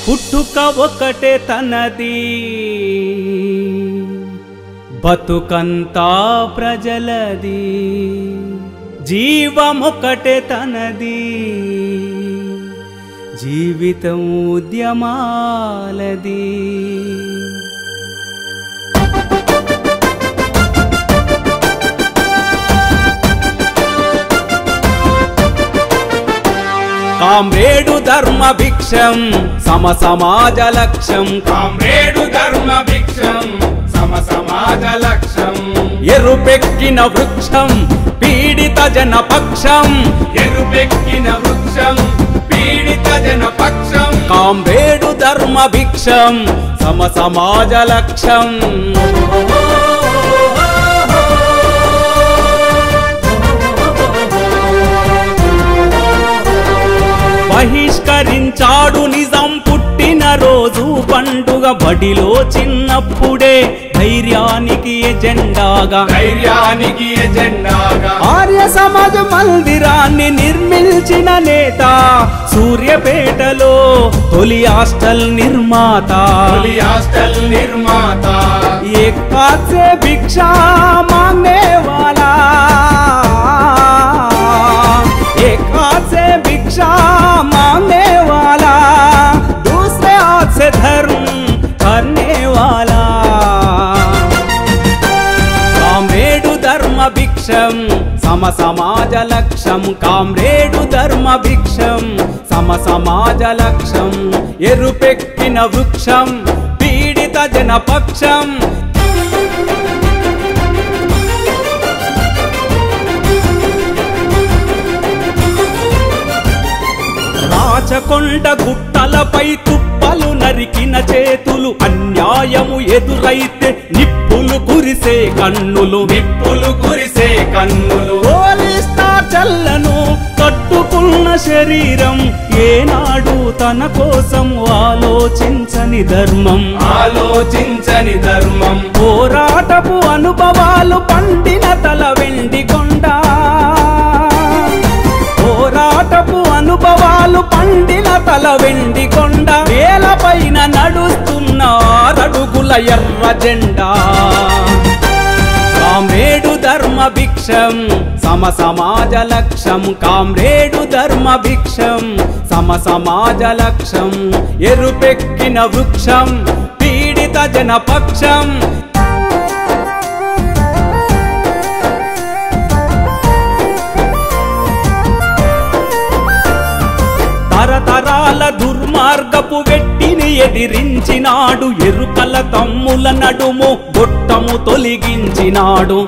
పుట్టుక ఒకటే తనది బతుకంతా ప్రజలది జీవమొకటే తనది జీవితం ఉద్యమాలది కామ్రేడు ధర్మ భిక్షం సమ సమాజ లక్ష్యం కామ్రేడు ధర్మ భిక్షం సమ సమాజ లక్ష్యం ఎరుపెక్కిన వృక్షం పీడిత జన పక్షం ఎరుపెక్కిన వృక్షం పీడిత జన పక్షం కామ్రేడు ధర్మ భిక్షం సమ సమాజ లక్ష్యం బహిష్కరించాడు నిజం పుట్టిన రోజు పండుగ బడిలో చిన్నప్పుడే ధైర్యానికి ఎజెండాగా ఆర్య సమాజ మందిరాన్ని నిర్మించిన నేత సూర్యపేటలో తొలి హాస్టల్ నిర్మాత ఏక్ హాత్ సే భిక్షా మాంగ్నే వాలా एक हाथ से भिक्षा मांगने वाला दूसरे हाथ से धर्म करने वाला कामरेडु धर्म भिक्षम सम समाज लक्ष्यम कामरेडु धर्म भिक्षम सम समाज लक्ष्यम एरुपेक्किन वृक्षम पीडित जन पक्षम రాచకొండ గుట్టలపై తుప్పలు నరికిన చేతులు అన్యాయము ఎదురైతే నిప్పులు కురిసే కన్నులు పోలీస్తా చల్లను కట్టుకున్న శరీరం ఏనాడు తన కోసం ఆలోచించని ధర్మం పోరాటపు అనుభవాలు పండిన తల వెండి కొండ పోరాటపు అనుభవాలు పండిన తల వెండి కొండ వేల పైన నడుస్తున్న అడుగుల ఎర్ర జెండా కామ్రేడు ధర్మ భిక్షం సమ సమాజ లక్ష్యం కామ్రేడు ధర్మ భిక్షం సమ సమాజ లక్ష్యం ఎరుపెక్కిన వృక్షం పీడిత జన పక్షం తరతరాల దుర్మార్గపు వెట్టిని ఎదిరించినాడు ఎరుకల తమ్ముల నడుము గొట్టము తొలగించినాడు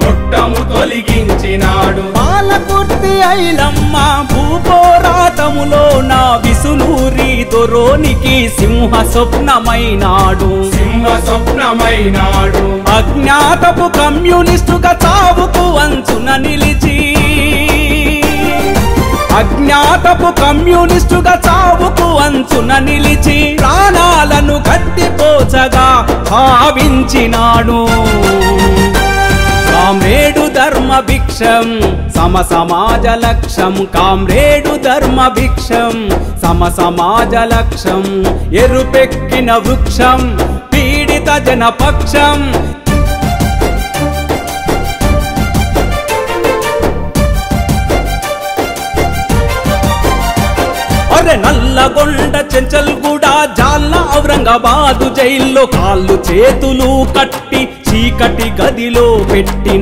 పాలకుర్తి ఐలమ్మ భూపోరాటములో నా విసునూరి దొరోనికి సింహ స్వప్నమైనాడు అజ్ఞాతపు కమ్యూనిస్టుగా చావుకు అంచున నిలిచి అజ్ఞాతపు కమ్యూనిస్టుగా చావుకు అంచున నిలిచి ప్రాణాలను గట్టిపోచగా భావించినాడు కామ్రేడు ధర్మ భిక్షం సమ సమాజ లక్ష్యం కామ్రేడు ధర్మ భిక్షం సమ సమాజ లక్ష్యం ఎరుపెక్కిన వృక్షం పీడిత జన పక్షం నల్లగొండ చెంచల్గూడ జాల్ల ఔరంగాబాదు జైల్లో కాళ్ళు చేతులు కట్టి చీకటి గదిలో పెట్టిన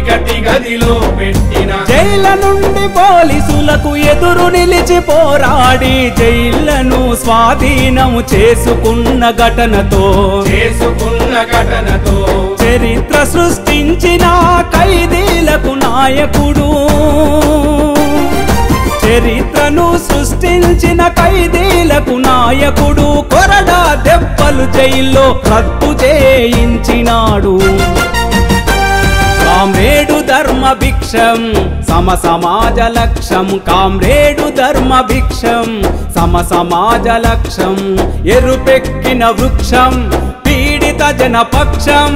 జైళ్ళ నుండి పోలీసులకు ఎదురు నిలిచి పోరాడి జైళ్లను స్వాధీనము చేసుకున్న ఘటనతో చరిత్ర సృష్టించిన ఖైదీలకు నాయకుడు చరిత్రను సృష్టించిన ఖైదీలకు నాయకుడు కొరడా దెబ్బలు జైల్లో రద్దు చేయించినాడు కామ్రేడు ధర్మ భిక్షం సమ సమాజ లక్ష్యం కామ్రేడు ధర్మ భిక్షం సమ సమాజ లక్ష్యం ఎరుపెక్కిన వృక్షం పీడిత జన పక్షం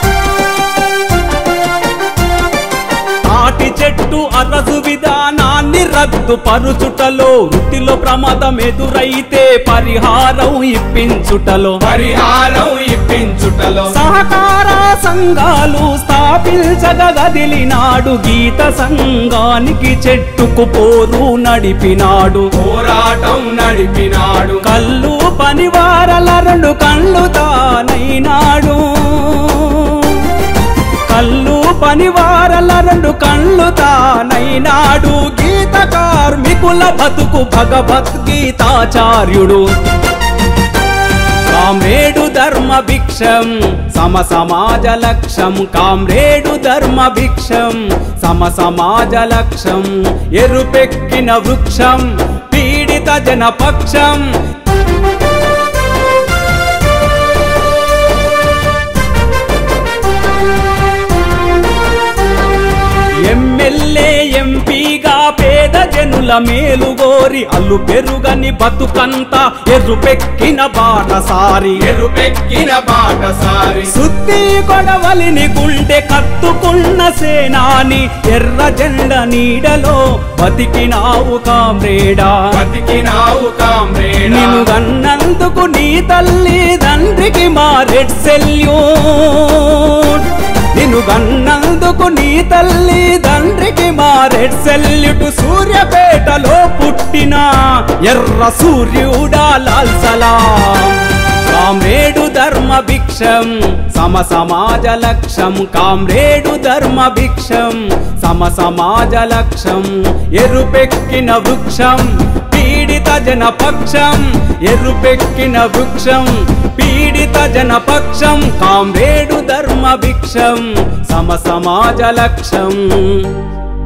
చెట్టు అరసు విధానాన్ని రద్దు పరుచుటలో వృత్తిలో ప్రమాదం ఎదురైతే పరిహారం ఇప్పించుటలో సహకార సంఘాలు స్థాపించగదిలినాడు గీత సంఘానికి చెట్టుకు పోరు నడిపినాడు పోరాటం నడిపినాడు కళ్ళు పనివారల రెండు కళ్ళు తానైనాడు కళ్ళు పనివారల రెండు కళ్ళు తానైనాడు గీత కార్మికుల బతుకు భగవద్గీతాచార్యుడు కామ్రేడు ధర్మ భిక్షం సమ సమాజ లక్ష్యం కామ్రేడు ధర్మ భిక్షం సమ సమాజ లక్ష్యం ఎరుపెక్కిన వృక్షం పీడిత జనపక్షం ఎమ్మెల్యే ఎంపీగా పేద జనుల మేలుగోరి అల్లు పెరుగని బతుకంతా ఎరుపెక్కిన బాటసారి సుత్తి కొడవలిని గుండె కత్తుకున్న సేనాని ఎర్ర జెండ నీడలో బతికినావు కామ్రేడా నిన్ను గన్నందుకు నీ తల్లి తండ్రికి మా రెడ్ సెల్యూట్ నిన్ను గన్నందుకు నీ తల్లి తండ్రికి మా రెడ్ సెల్యూట్ సూర్యపేటలో పుట్టిన ఎర్ర సూర్యుడా లాల్ సలాం కామ్రేడు ధర్మ భిక్షం సమ సమాజ లక్ష్యం కామ్రేడు ధర్మ భిక్షం సమ సమాజ లక్ష్యం ఎరుపెక్కిన వృక్షం పీడిత జనపక్షం ఎరుపెక్కిన వృక్షం పీడిత జనపక్షం కామ్రేడు ధర్మ భిక్షం సమ సమాజ లక్ష్యం